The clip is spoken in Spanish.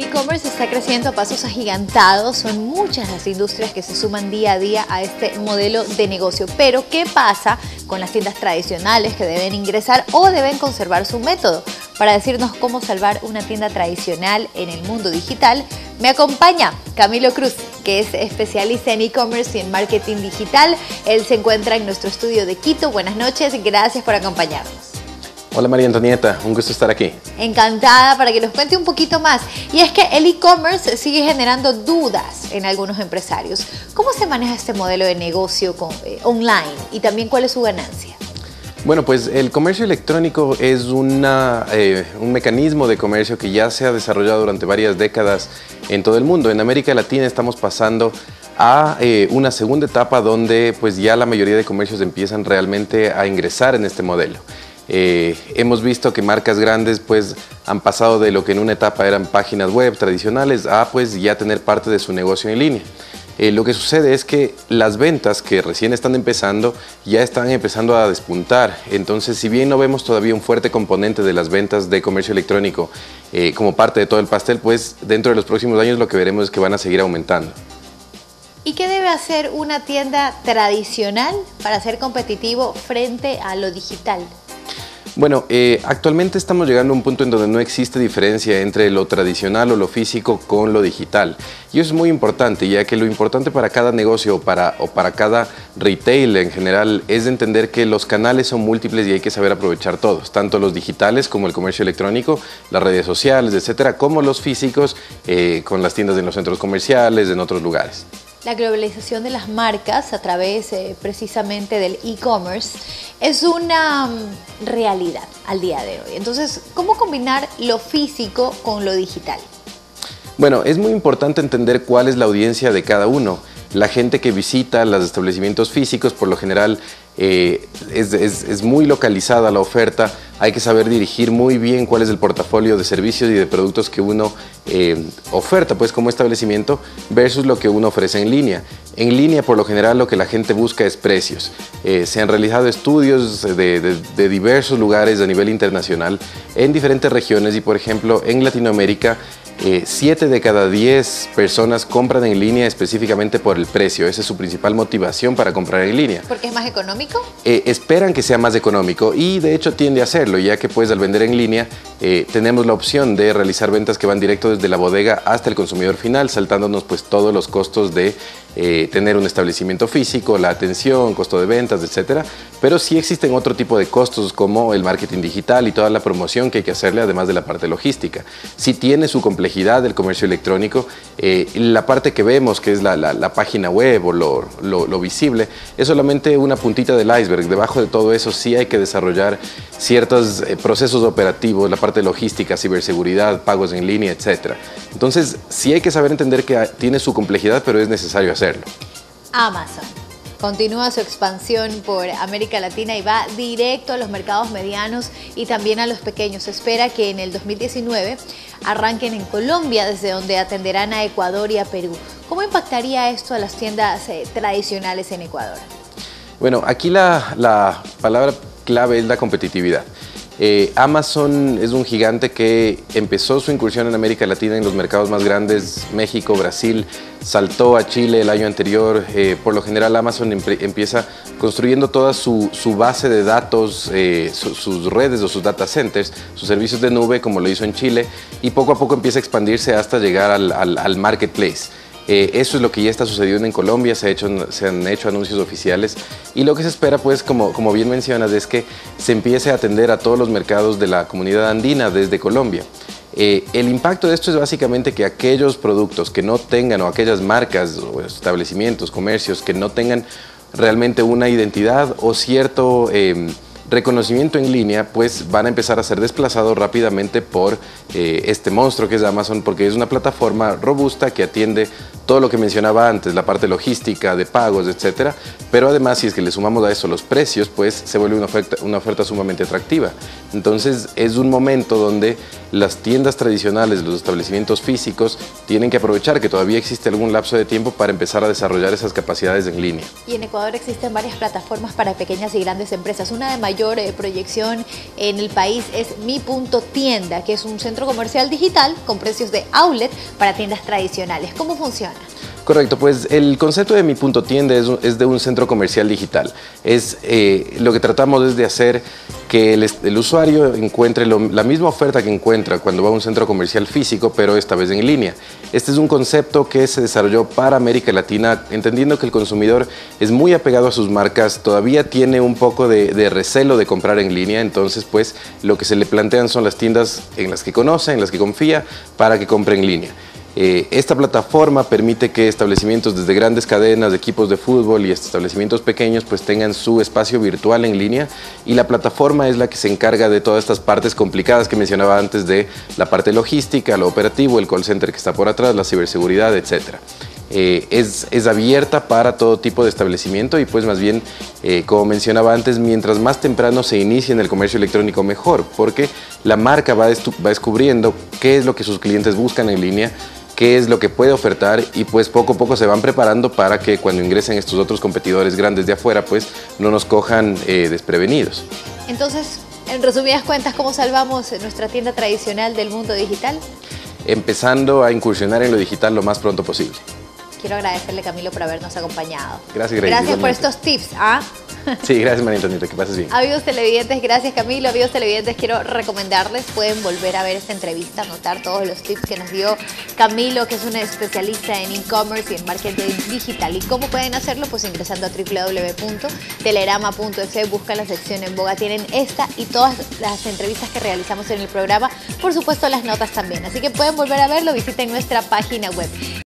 El e-commerce está creciendo a pasos agigantados, son muchas las industrias que se suman día a día a este modelo de negocio. Pero, ¿qué pasa con las tiendas tradicionales que deben ingresar o deben conservar su método? Para decirnos cómo salvar una tienda tradicional en el mundo digital, me acompaña Camilo Cruz, que es especialista en e-commerce y en marketing digital. Él se encuentra en nuestro estudio de Quito. Buenas noches, gracias por acompañarnos. Hola María Antonieta, un gusto estar aquí. Encantada para que nos cuente un poquito más. Y es que el e-commerce sigue generando dudas en algunos empresarios. ¿Cómo se maneja este modelo de negocio online y también cuál es su ganancia? Bueno, pues el comercio electrónico es un mecanismo de comercio que ya se ha desarrollado durante varias décadas en todo el mundo. En América Latina estamos pasando a una segunda etapa donde pues ya la mayoría de comercios empiezan realmente a ingresar en este modelo. Hemos visto que marcas grandes pues han pasado de lo que en una etapa eran páginas web tradicionales a pues ya tener parte de su negocio en línea. Lo que sucede es que las ventas que recién están empezando ya están empezando a despuntar. Entonces, si bien no vemos todavía un fuerte componente de las ventas de comercio electrónico como parte de todo el pastel, pues dentro de los próximos años lo que veremos es que van a seguir aumentando. ¿Y qué debe hacer una tienda tradicional para ser competitivo frente a lo digital? Bueno, actualmente estamos llegando a un punto en donde no existe diferencia entre lo tradicional o lo físico con lo digital. Y eso es muy importante, ya que lo importante para cada negocio o para cada retail en general es entender que los canales son múltiples y hay que saber aprovechar todos, tanto los digitales como el comercio electrónico, las redes sociales, etcétera, como los físicos con las tiendas en los centros comerciales, en otros lugares. La globalización de las marcas a través precisamente del e-commerce es una realidad al día de hoy. Entonces, ¿cómo combinar lo físico con lo digital? Bueno, es muy importante entender cuál es la audiencia de cada uno. La gente que visita los establecimientos físicos, por lo general, es muy localizada la oferta. Hay que saber dirigir muy bien cuál es el portafolio de servicios y de productos que uno oferta pues como establecimiento versus lo que uno ofrece en línea. En línea, por lo general, lo que la gente busca es precios. Se han realizado estudios de diversos lugares a nivel internacional en diferentes regiones y, por ejemplo, en Latinoamérica, 7 de cada 10 personas compran en línea específicamente por el precio. Esa es su principal motivación para comprar en línea. ¿Porque es más económico? Esperan que sea más económico y de hecho tiende a hacerlo, ya que pues al vender en línea tenemos la opción de realizar ventas que van directo desde la bodega hasta el consumidor final, saltándonos pues todos los costos de tener un establecimiento físico, la atención, costo de ventas, etcétera. Pero sí existen otro tipo de costos como el marketing digital y toda la promoción que hay que hacerle, además de la parte logística. Sí tiene su complejidad el comercio electrónico. La parte que vemos, que es la página web o lo visible, es solamente una puntita del iceberg. Debajo de todo eso sí hay que desarrollar ciertos procesos operativos, la parte logística, ciberseguridad, pagos en línea, etcétera. Entonces sí hay que saber entender que tiene su complejidad, pero es necesario hacerlo. Amazon continúa su expansión por América Latina y va directo a los mercados medianos y también a los pequeños. Se espera que en el 2019 arranquen en Colombia, desde donde atenderán a Ecuador y a Perú. ¿Cómo impactaría esto a las tiendas tradicionales en Ecuador? Bueno, aquí la palabra clave es la competitividad. Amazon es un gigante que empezó su incursión en América Latina en los mercados más grandes, México, Brasil, saltó a Chile el año anterior. Por lo general Amazon empieza construyendo toda su base de datos, sus redes o sus data centers, sus servicios de nube, como lo hizo en Chile, y poco a poco empieza a expandirse hasta llegar al marketplace. Eso es lo que ya está sucediendo en Colombia, se han hecho anuncios oficiales y lo que se espera, pues, como bien mencionas, es que se empiece a atender a todos los mercados de la comunidad andina desde Colombia. El impacto de esto es básicamente que aquellos productos que no tengan, o aquellas marcas o establecimientos, comercios que no tengan realmente una identidad o cierto reconocimiento en línea, pues van a empezar a ser desplazados rápidamente por este monstruo que es Amazon, porque es una plataforma robusta que atiende todo lo que mencionaba antes, la parte logística, de pagos, etcétera, pero además si es que le sumamos a eso los precios, pues se vuelve una oferta sumamente atractiva. Entonces es un momento donde las tiendas tradicionales, los establecimientos físicos, tienen que aprovechar que todavía existe algún lapso de tiempo para empezar a desarrollar esas capacidades en línea. Y en Ecuador existen varias plataformas para pequeñas y grandes empresas. Una de mayor proyección en el país es Mi Punto Tienda, que es un centro comercial digital con precios de outlet para tiendas tradicionales. ¿Cómo funciona? Correcto, pues el concepto de Mi Punto Tienda es de un centro comercial digital. Lo que tratamos es de hacer que el usuario encuentre la misma oferta que encuentra cuando va a un centro comercial físico, pero esta vez en línea. Este es un concepto que se desarrolló para América Latina, entendiendo que el consumidor es muy apegado a sus marcas, todavía tiene un poco de recelo de comprar en línea, entonces pues lo que se le plantean son las tiendas en las que conoce, en las que confía, para que compre en línea. Esta plataforma permite que establecimientos desde grandes cadenas de equipos de fútbol y establecimientos pequeños pues tengan su espacio virtual en línea, y la plataforma es la que se encarga de todas estas partes complicadas que mencionaba antes, de la parte logística, lo operativo, el call center que está por atrás, la ciberseguridad, etc. Es abierta para todo tipo de establecimiento y pues más bien, como mencionaba antes, mientras más temprano se inicie en el comercio electrónico mejor, porque la marca va descubriendo qué es lo que sus clientes buscan en línea, qué es lo que puede ofertar, y pues poco a poco se van preparando para que cuando ingresen estos otros competidores grandes de afuera pues no nos cojan desprevenidos. Entonces, en resumidas cuentas, ¿cómo salvamos nuestra tienda tradicional del mundo digital? Empezando a incursionar en lo digital lo más pronto posible. Quiero agradecerle, Camilo, por habernos acompañado. Gracias, Grace. Gracias por estos tips. Sí, gracias, María Antonieta, que pases bien. Amigos televidentes, gracias, Camilo. Amigos televidentes, quiero recomendarles, pueden volver a ver esta entrevista, anotar todos los tips que nos dio Camilo, que es un especialista en e-commerce y en marketing digital. ¿Y cómo pueden hacerlo? Pues ingresando a www.telerama.es, buscan la sección En Boga. Tienen esta y todas las entrevistas que realizamos en el programa, por supuesto las notas también. Así que pueden volver a verlo, visiten nuestra página web.